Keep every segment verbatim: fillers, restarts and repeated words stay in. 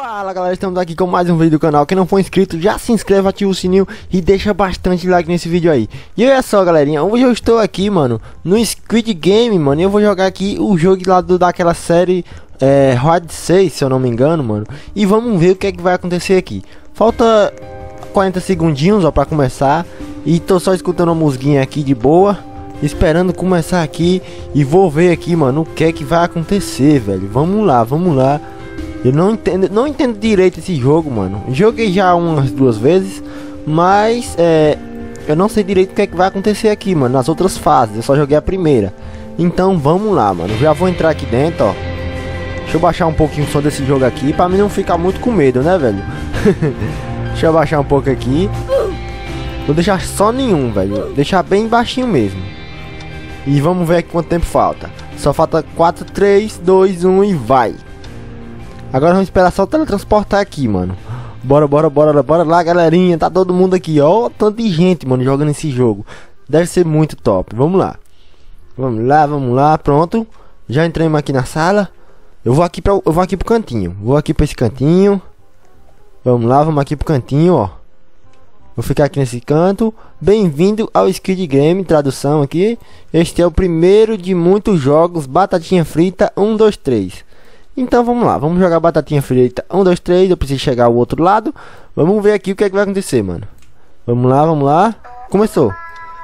Fala galera, estamos aqui com mais um vídeo do canal. Quem não for inscrito, já se inscreve, ativa o sininho e deixa bastante like nesse vídeo aí. E olha só galerinha, hoje eu estou aqui, mano, no Squid Game, mano. E eu vou jogar aqui o jogo lá do, daquela série é, Round seis, se eu não me engano, mano. E vamos ver o que é que vai acontecer aqui. Falta quarenta segundinhos, ó, pra começar. E tô só escutando uma musguinha aqui de boa, esperando começar aqui. E vou ver aqui, mano, o que é que vai acontecer, velho. Vamos lá, vamos lá. Eu não entendo, não entendo direito esse jogo, mano. Joguei já umas duas vezes, mas é, eu não sei direito o que é que vai acontecer aqui, mano, nas outras fases. Eu só joguei a primeira. Então vamos lá, mano. Já vou entrar aqui dentro, ó. Deixa eu baixar um pouquinho o som desse jogo aqui, pra mim não ficar muito com medo, né, velho? Deixa eu baixar um pouco aqui. Vou deixar só nenhum, velho. Deixar bem baixinho mesmo. E vamos ver aqui quanto tempo falta. Só falta quatro, três, dois, um e vai. Agora vamos esperar só o teletransportar aqui, mano. Bora, bora, bora, bora lá, galerinha. Tá todo mundo aqui, ó. Tanto de gente, mano, jogando esse jogo. Deve ser muito top. Vamos lá. Vamos lá, vamos lá. Pronto. Já entramos aqui na sala. Eu vou aqui, pra, eu vou aqui pro cantinho. Vou aqui pra esse cantinho. Vamos lá, vamos aqui pro cantinho, ó. Vou ficar aqui nesse canto. Bem-vindo ao Squid Game. Tradução aqui. Este é o primeiro de muitos jogos. Batatinha frita um, dois, três. Então vamos lá, vamos jogar batatinha frita um, dois, três. Eu preciso chegar ao outro lado. Vamos ver aqui o que é que vai acontecer, mano. Vamos lá, vamos lá. Começou.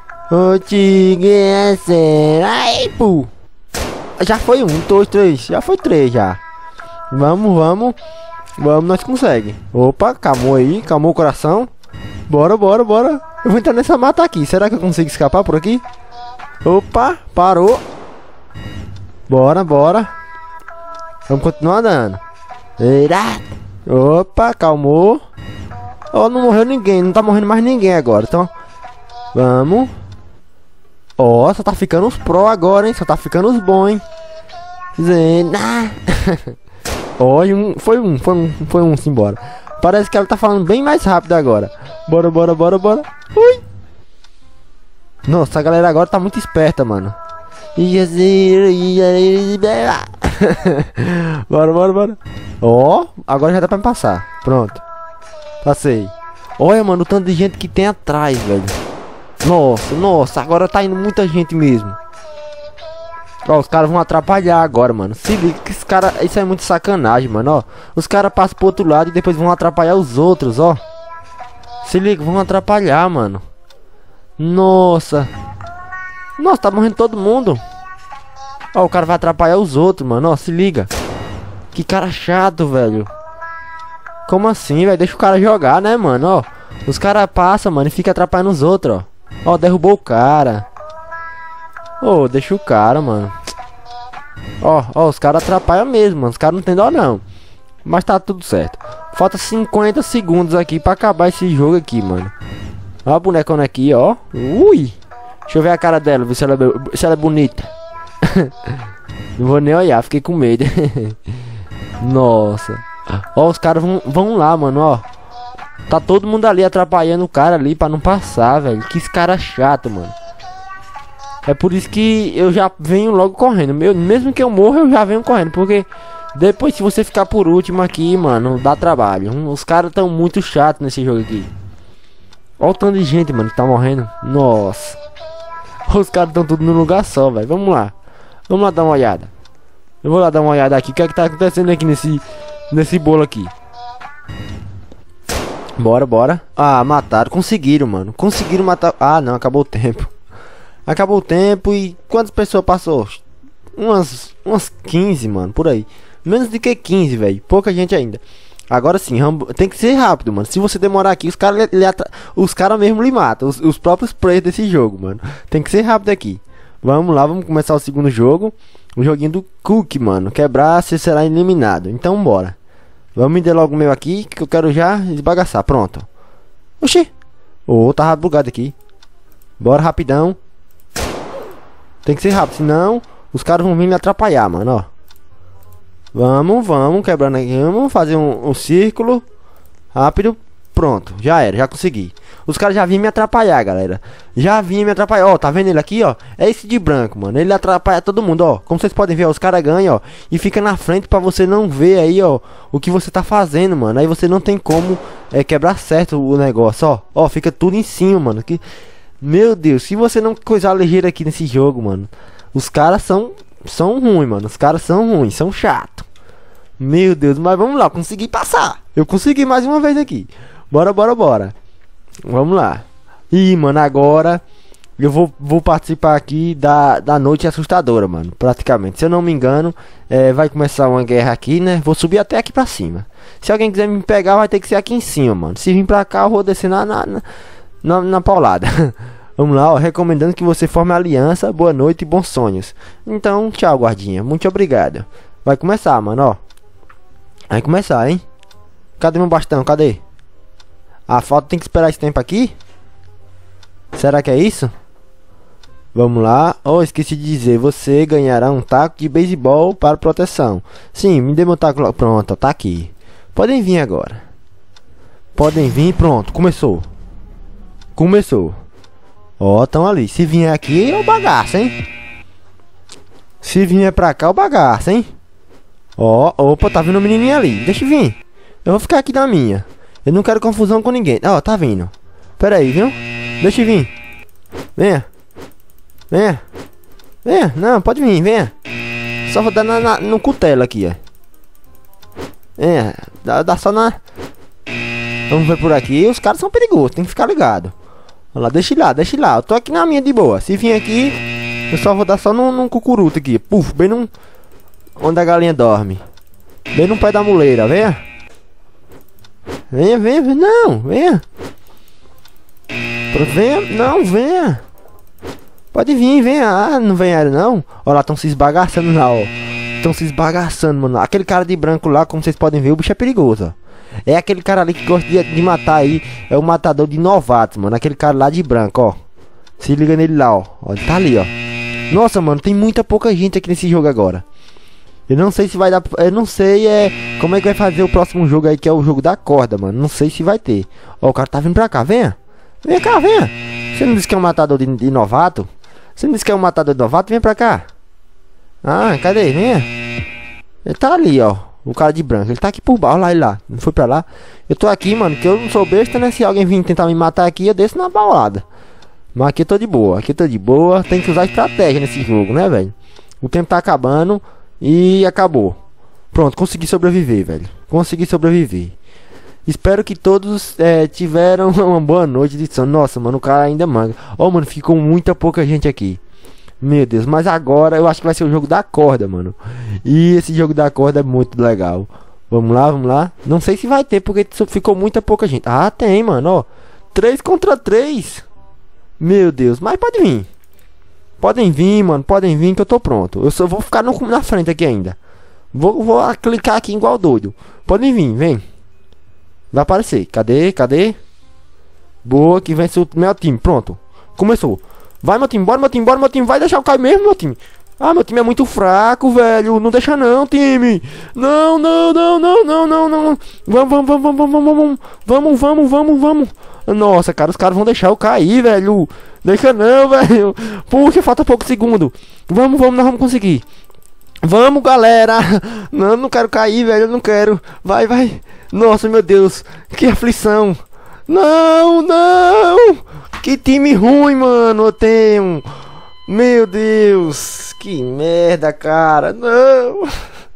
Ai, pô. Já foi um, dois, três. Já foi três já. Vamos, vamos. Vamos, nós conseguimos. Opa, calmou aí, calmou o coração. Bora, bora, bora. Eu vou entrar nessa mata aqui. Será que eu consigo escapar por aqui? Opa, parou. Bora, bora. Vamos continuar andando. Opa, calmou. Oh, não morreu ninguém. Não tá morrendo mais ninguém agora. Então, vamos. Ó, oh, só tá ficando os pro agora, hein? Só tá ficando os bons, hein? Ó, oh, um, foi um, foi um, foi um, simbora. Parece que ela tá falando bem mais rápido agora. Bora, bora, bora, bora. Ui. Nossa, a galera agora tá muito esperta, mano. Bora, bora, bora. Ó, oh, agora já dá pra me passar. Pronto. Passei. Olha, mano, o tanto de gente que tem atrás, velho. Nossa, nossa, agora tá indo muita gente mesmo. Ó, os caras vão atrapalhar agora, mano. Se liga que esse cara, isso é muito sacanagem, mano, ó. Os caras passam pro outro lado e depois vão atrapalhar os outros, ó. Se liga, vão atrapalhar, mano. Nossa. Nossa, tá morrendo todo mundo. Ó, o cara vai atrapalhar os outros, mano. Ó, se liga. Que cara chato, velho. Como assim, velho? Deixa o cara jogar, né, mano? Ó, os caras passam, mano, e fica atrapalhando os outros, ó. Ó, derrubou o cara. Ô, deixa o cara, mano. Ó, ó, os caras atrapalham mesmo, mano. Os caras não tem dó, não. Mas tá tudo certo. Falta cinquenta segundos aqui pra acabar esse jogo aqui, mano. Ó a bonecona aqui, ó. Ui. Deixa eu ver a cara dela, ver se ela é, se ela é bonita. Não vou nem olhar, fiquei com medo. Nossa. Ó, os caras vão, vão lá, mano, ó. Tá todo mundo ali atrapalhando o cara ali pra não passar, velho. Que esse cara chato, mano. É por isso que eu já venho logo correndo. Meu, mesmo que eu morra, eu já venho correndo. Porque depois, se você ficar por último aqui, mano, dá trabalho. Os caras tão muito chatos nesse jogo aqui. Olha o tanto de gente, mano, que tá morrendo. Nossa. Os caras estão tudo no lugar só, velho. Vamos lá. Vamos lá dar uma olhada. Eu vou lá dar uma olhada aqui. O que é que tá acontecendo aqui nesse, nesse bolo aqui? Bora, bora. Ah, mataram. Conseguiram, mano. Conseguiram matar. Ah, não. Acabou o tempo. Acabou o tempo e quantas pessoas passou? Umas, umas quinze, mano. Por aí. Menos de que quinze, velho. Pouca gente ainda. Agora sim, tem que ser rápido, mano. Se você demorar aqui, os caras os cara mesmo lhe matam. Os, os próprios players desse jogo, mano. Tem que ser rápido aqui. Vamos lá, vamos começar o segundo jogo. O joguinho do Cook, mano. Quebrar, você será eliminado. Então bora. Vamos me dar logo o meu aqui, que eu quero já esbagaçar. Pronto. Oxi. Ô, oh, tava bugado aqui. Bora rapidão. Tem que ser rápido, senão os caras vão vir me atrapalhar, mano, ó. Vamos, vamos, quebrando aqui. Vamos fazer um, um círculo. Rápido. Pronto, já era, já consegui. Os caras já vinham me atrapalhar, galera. Já vinham me atrapalhar, ó, tá vendo ele aqui, ó? É esse de branco, mano, ele atrapalha todo mundo, ó. Como vocês podem ver, ó, os caras ganham, ó. E fica na frente pra você não ver aí, ó, o que você tá fazendo, mano. Aí você não tem como é, quebrar certo o negócio, ó. Ó, fica tudo em cima, mano. Que... Meu Deus, se você não coisar ligeiro aqui nesse jogo, mano. Os caras são, são ruins, mano. Os caras são ruins, são chatos. Meu Deus, mas vamos lá, consegui passar. Eu consegui mais uma vez aqui. Bora, bora, bora. Vamos lá. Ih, mano, agora eu vou, vou participar aqui da, da noite assustadora, mano. Praticamente, se eu não me engano, é, vai começar uma guerra aqui, né? Vou subir até aqui pra cima. Se alguém quiser me pegar, vai ter que ser aqui em cima, mano. Se vir pra cá, eu vou descer na, na, na, na, na paulada. Vamos lá, ó, recomendando que você forme aliança. Boa noite e bons sonhos. Então, tchau, guardinha. Muito obrigado. Vai começar, mano, ó. Vai começar, hein? Cadê meu bastão? Cadê? A falta tem que esperar esse tempo aqui? Será que é isso? Vamos lá. Oh, esqueci de dizer. Você ganhará um taco de beisebol para proteção. Sim, me dê meu taco. Pronto, tá aqui. Podem vir agora. Podem vir. Pronto, começou. Começou. Ó, oh, estão ali. Se vier aqui, é o bagaço, hein? Se vier pra cá, é o bagaço, hein? Ó, oh, opa, tá vindo um menininho ali. Deixa eu vir. Eu vou ficar aqui na minha. Eu não quero confusão com ninguém. Ó, oh, tá vindo. Pera aí, viu? Deixa eu vir. Venha. Venha. Venha. Não, pode vir, venha. Só vou dar na, na, no cutelo aqui, ó. Venha. Dá, dá só na... Vamos ver por aqui. Os caras são perigosos, tem que ficar ligado. Olha lá, deixa ele lá, deixa ele lá. Eu tô aqui na minha de boa. Se vir aqui, eu só vou dar só num, num cucuruto aqui. Puf, bem num... Onde a galinha dorme. Bem no pé da muleira, venha. Venha, venha, venha. Não, venha. Pronto, venha. Não, venha. Pode vir, venha. Ah, não venharam não. Olha lá, estão se esbagaçando lá, ó. Estão se esbagaçando, mano. Aquele cara de branco lá, como vocês podem ver, o bicho é perigoso, ó. É aquele cara ali que gosta de, de matar aí. É o matador de novatos, mano. Aquele cara lá de branco, ó. Se liga nele lá, ó. Ó, ele tá ali, ó. Nossa, mano, tem muita pouca gente aqui nesse jogo agora. Eu não sei se vai dar... Eu não sei é, como é que vai fazer o próximo jogo aí, que é o jogo da corda, mano. Não sei se vai ter. Ó, o cara tá vindo pra cá, venha. Vem cá, venha. Você não disse que é um matador de, de novato? Você não disse que é um matador de novato? Vem pra cá. Ah, cadê? Venha. Ele tá ali, ó. O cara de branco. Ele tá aqui por baixo. Olha lá, ele lá. Não foi pra lá. Eu tô aqui, mano, que eu não sou besta, né? Se alguém vir tentar me matar aqui, eu desço na balada. Mas aqui eu tô de boa. Aqui eu tô de boa. Tem que usar estratégia nesse jogo, né, velho? O tempo tá acabando. E acabou. Pronto, consegui sobreviver, velho. Consegui sobreviver. Espero que todos é, tiveram uma boa noite de sono. Nossa, mano, o cara ainda manga. Ó, oh, mano, ficou muita pouca gente aqui. Meu Deus, mas agora eu acho que vai ser o jogo da corda, mano. E esse jogo da corda é muito legal. Vamos lá, vamos lá. Não sei se vai ter, porque ficou muita pouca gente. Ah, tem, mano, ó. Três contra três. Meu Deus, mas pode vir. Podem vir, mano, podem vir que eu tô pronto. Eu só vou ficar no, na frente aqui ainda. Vou, vou clicar aqui igual doido. Podem vir, vem. Vai aparecer, cadê, cadê? Boa, que vence o meu time, pronto. Começou. Vai, meu time, bora, meu time, bora, meu time. Vai deixar eu cair mesmo, meu time. Ah, meu time é muito fraco, velho. Não deixa não, time. Não, não, não, não, não, não, não. Vamos, vamos, vamos, vamos, vamos, vamos. Vamos, vamos, vamos, vamos. Nossa, cara, os caras vão deixar eu cair, velho. Deixa não, velho. Puxa, falta pouco segundo. Vamos, vamos, nós vamos conseguir. Vamos, galera. Não, não quero cair, velho. Eu não quero. Vai, vai. Nossa, meu Deus. Que aflição. Não, não. Que time ruim, mano. Eu tenho. Meu Deus. Que merda, cara. Não.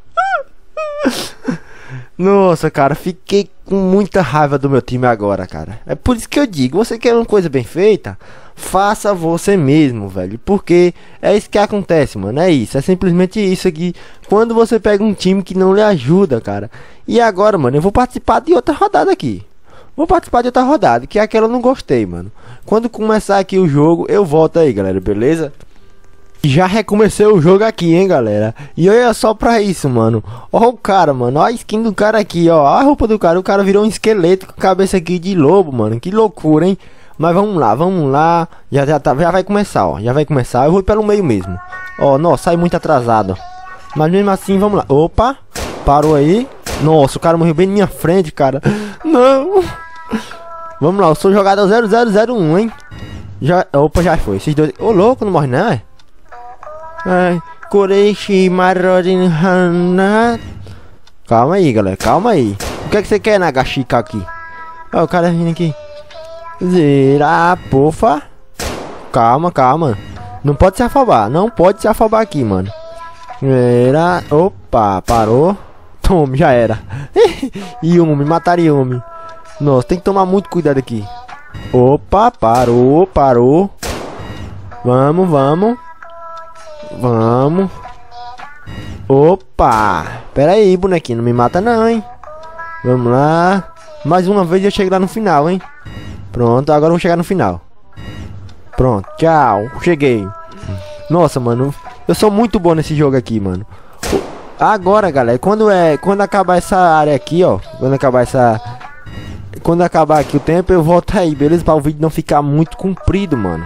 Nossa, cara, fiquei com muita raiva do meu time agora, cara. É por isso que eu digo, você quer uma coisa bem feita, faça você mesmo, velho. Porque é isso que acontece, mano, é isso. É simplesmente isso aqui. Quando você pega um time que não lhe ajuda, cara. E agora, mano, eu vou participar de outra rodada aqui. Vou participar de outra rodada, que é aquela eu não gostei, mano. Quando começar aqui o jogo, eu volto aí, galera, beleza? Já recomecei o jogo aqui, hein, galera. E olha só pra isso, mano. Ó o cara, mano. Ó a skin do cara aqui, ó. Ó a roupa do cara. O cara virou um esqueleto com cabeça aqui de lobo, mano. Que loucura, hein. Mas vamos lá, vamos lá. Já, já, tá, já vai começar, ó. Já vai começar. Eu vou pelo meio mesmo. Ó, nossa, sai muito atrasado. Mas mesmo assim, vamos lá. Opa, parou aí. Nossa, o cara morreu bem na minha frente, cara. Não. Vamos lá, eu sou o jogador zero zero zero um, hein? Já, opa, já foi. Esses dois... Ô, louco, não morre não, é? Ai, Koreishi Marodin Hana. Calma aí, galera, calma aí. O que é que você quer, Nagashika, aqui? Ó, o cara vindo aqui. Zera, pofa. Calma, calma. Não pode se afobar, não pode se afobar aqui, mano. Zera, opa, parou. Tome, já era. Yumi, mataram Yumi. Nossa, tem que tomar muito cuidado aqui. Opa, parou, parou. Vamos, vamos. Vamos. Opa. Pera aí, bonequinho, não me mata não, hein. Vamos lá. Mais uma vez eu chego lá no final, hein. Pronto, agora eu vou chegar no final. Pronto, tchau. Cheguei. Nossa, mano, eu sou muito bom nesse jogo aqui, mano. Agora, galera, quando é, quando acabar essa área aqui, ó, quando acabar essa Quando acabar aqui o tempo, eu volto aí, beleza? Para o vídeo não ficar muito comprido, mano.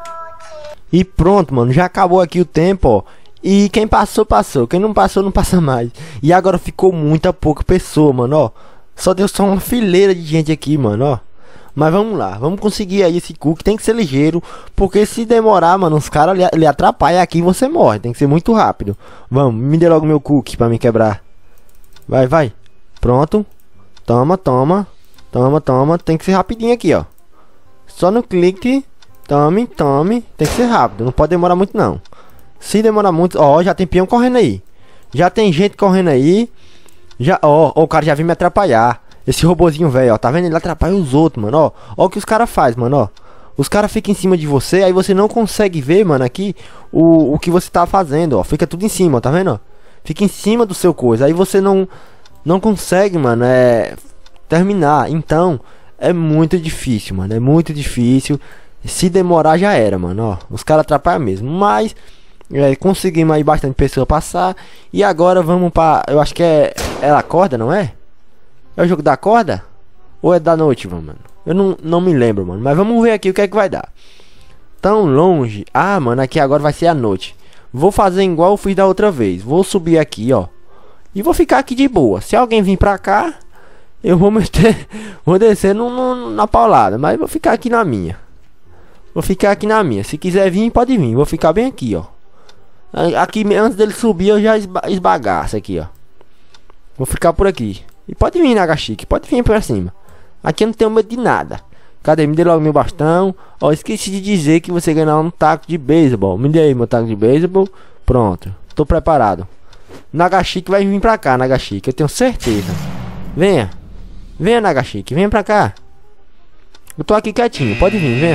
E pronto, mano, já acabou aqui o tempo, ó. E quem passou, passou. Quem não passou, não passa mais. E agora ficou muita pouca pessoa, mano, ó. Só deu só uma fileira de gente aqui, mano, ó. Mas vamos lá, vamos conseguir aí esse cookie. Tem que ser ligeiro, porque se demorar, mano, os caras lhe, lhe atrapalham aqui e você morre. Tem que ser muito rápido. Vamos, me dê logo meu cookie pra me quebrar. Vai, vai. Pronto. Toma, toma. Toma, toma. Tem que ser rapidinho aqui, ó. Só no clique. Tome, tome. Tem que ser rápido, não pode demorar muito não. Se demorar muito, ó, já tem peão correndo aí. Já tem gente correndo aí. Já, ó, ó, o cara já veio me atrapalhar. Esse robozinho velho, ó, tá vendo? Ele atrapalha os outros, mano, ó. Ó o que os caras fazem, mano, ó. Os caras ficam em cima de você, aí você não consegue ver, mano, aqui o, o que você tá fazendo, ó. Fica tudo em cima, ó, tá vendo, ó? Fica em cima do seu coisa, aí você não não consegue, mano, é terminar. Então, é muito difícil, mano, é muito difícil. Se demorar já era, mano, ó. Os caras atrapalham mesmo, mas é, conseguimos aí bastante pessoa passar. E agora vamos pra, eu acho que é ela acorda, não é? É o jogo da corda? Ou é da noite, mano? Eu não, não me lembro, mano. Mas vamos ver aqui o que é que vai dar. Tão longe. Ah, mano, aqui agora vai ser a noite. Vou fazer igual eu fiz da outra vez. Vou subir aqui, ó. E vou ficar aqui de boa. Se alguém vir pra cá, eu vou meter... Vou descer no, no, na paulada. Mas vou ficar aqui na minha. Vou ficar aqui na minha. Se quiser vir, pode vir. Vou ficar bem aqui, ó. Aqui, antes dele subir, eu já esba esbagaço aqui, ó. Vou ficar por aqui. E pode vir, Nagashiki, pode vir pra cima. Aqui eu não tenho medo de nada. Cadê? Me dê logo meu bastão. Ó, esqueci de dizer que você ganhar um taco de beisebol. Me dê aí meu taco de beisebol. Pronto, tô preparado. Nagashiki vai vir pra cá, Nagashiki, eu tenho certeza. Venha. Venha, Nagashiki, venha pra cá. Eu tô aqui quietinho, pode vir, venha.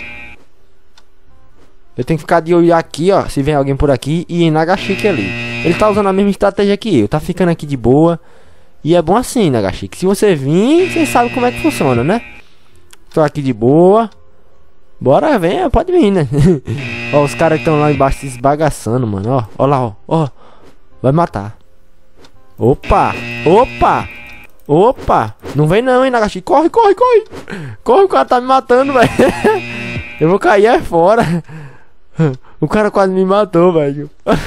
Eu tenho que ficar de olho aqui, ó, se vem alguém por aqui. E em Nagashiki ali. Ele tá usando a mesma estratégia que eu. Tá ficando aqui de boa. E é bom assim, Nagashiki. Se você vir, você sabe como é que funciona, né? Tô aqui de boa. Bora, venha, pode vir, né? Ó, os caras que estão lá embaixo se esbagaçando, mano. Ó, ó lá, ó, ó. Vai matar. Opa, opa, opa. Não vem não, hein, Nagashiki. Corre, corre, corre. Corre, o cara tá me matando, velho. Eu vou cair aí fora. O cara quase me matou, velho.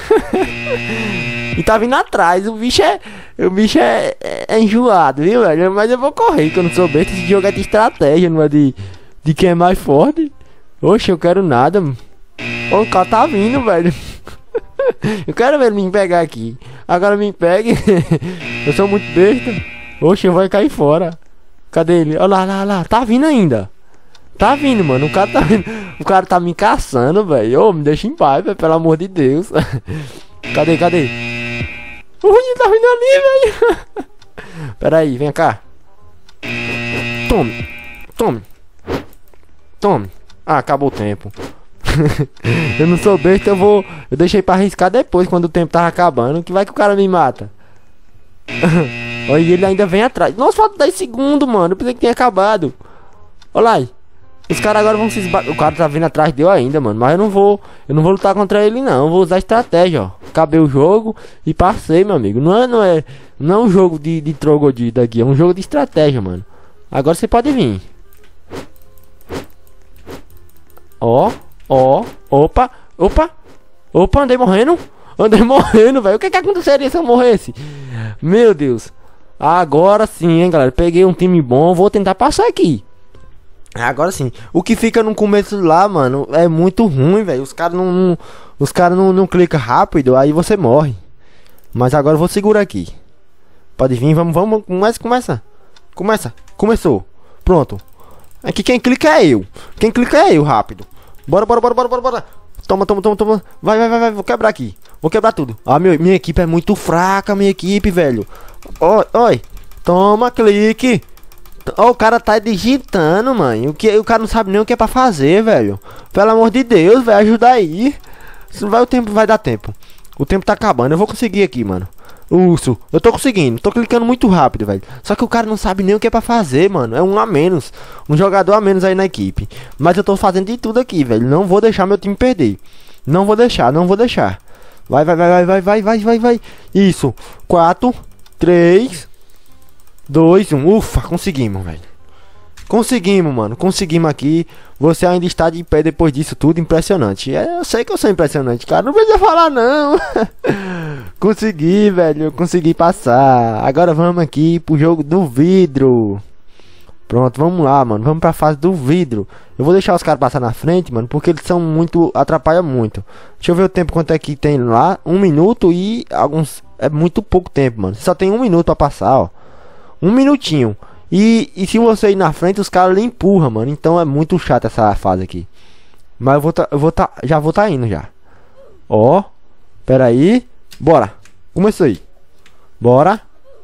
E tá vindo atrás. O bicho é... O bicho é, é, é enjoado, viu, velho? Mas eu vou correr, que eu não sou besta. Esse jogo é de estratégia, não é de... De quem é mais forte. Oxe, eu quero nada. Ó, o cara tá vindo, velho. Eu quero ver ele me pegar aqui. Agora me pegue. Eu sou muito besta. Oxe, eu vou cair fora. Cadê ele? Olha lá, lá, lá. Tá vindo ainda. Tá vindo, mano. O cara tá vindo. O cara tá me caçando, velho. Ô, me deixa em paz, velho. Pelo amor de Deus. Cadê, cadê? Ui, tá vindo ali, velho. Pera aí, vem cá. Tome. Tome. Tome. Ah, acabou o tempo. Eu não sou besta, eu vou... Eu deixei pra arriscar depois, quando o tempo tava acabando. Que vai que o cara me mata. Olha, ele ainda vem atrás. Nossa, falta dez segundos, mano. Eu pensei que tinha acabado. Olha lá. Os caras agora vão se esbagar. O cara tá vindo atrás de eu ainda, mano. Mas eu não vou... Eu não vou lutar contra ele, não. Eu vou usar estratégia, ó. Acabei o jogo e passei, meu amigo. Não é, não é... Não é um jogo de, de troglodita aqui. É um jogo de estratégia, mano. Agora você pode vir. Ó. Ó. Opa. Opa. Opa, andei morrendo. Andei morrendo, velho. O que que aconteceria se eu morresse? Meu Deus. Agora sim, hein, galera. Peguei um time bom. Vou tentar passar aqui. Agora sim. O que fica no começo lá, mano, é muito ruim, velho. Os caras não, não. Os caras não, não clicam rápido. Aí você morre. Mas agora eu vou segurar aqui. Pode vir, vamos, vamos. Começa, começa. Começa. Começou. Pronto. Aqui quem clica é eu. Quem clica é eu, rápido. Bora, bora, bora, bora, bora, bora. Toma, toma, toma, toma. Vai, vai, vai, vai. Vou quebrar aqui. Vou quebrar tudo. Ah, meu, minha equipe é muito fraca, minha equipe, velho. Oi, oi. Toma, clique. Ó, oh, o cara tá digitando, mãe. O, que, o cara não sabe nem o que é pra fazer, velho. Pelo amor de Deus, velho. Ajuda aí. Se vai, o tempo vai dar tempo. O tempo tá acabando. Eu vou conseguir aqui, mano. Urso. Eu tô conseguindo. Tô clicando muito rápido, velho. Só que o cara não sabe nem o que é pra fazer, mano. É um a menos. Um jogador a menos aí na equipe. Mas eu tô fazendo de tudo aqui, velho. Não vou deixar meu time perder. Não vou deixar, não vou deixar. Vai, vai, vai, vai, vai, vai, vai, vai, vai. Isso. quatro, três, dois, um. Ufa, conseguimos, velho. Conseguimos, mano. Conseguimos aqui. Você ainda está de pé depois disso tudo. Impressionante. É, eu sei que eu sou impressionante, cara. Não precisa falar, não. Consegui, velho. Eu consegui passar. Agora vamos aqui pro jogo do vidro. Pronto, vamos lá, mano. Vamos pra fase do vidro. Eu vou deixar os caras passar na frente, mano, porque eles são muito... atrapalham muito. Deixa eu ver o tempo quanto é que tem lá. Um minuto e alguns... É muito pouco tempo, mano. Só tem um minuto pra passar, ó. Um minutinho. E, e se você ir na frente, os caras lhe empurram, mano. Então é muito chato essa fase aqui. Mas eu vou tá... Eu vou tá... Já vou tá indo, já. Ó. Pera aí. Bora. Começou aí. Bora.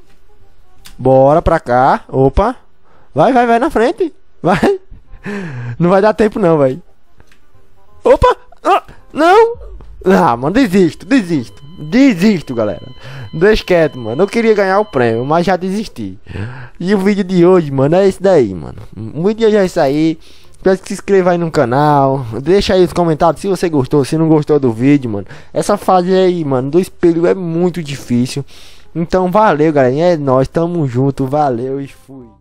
Bora pra cá. Opa. Vai, vai, vai na frente. Vai. Não vai dar tempo não, vai. Opa. Ah, não. Ah, mano, desisto, desisto. Desisto, galera. Deixa quieto, mano. Eu queria ganhar o prêmio, mas já desisti. E o vídeo de hoje, mano, é esse daí, mano. O vídeo de hoje é isso aí. Peço que se inscreva aí no canal. Deixa aí os comentários se você gostou, se não gostou do vídeo, mano. Essa fase aí, mano, do espelho é muito difícil. Então valeu, galera. É nóis, tamo junto. Valeu e fui.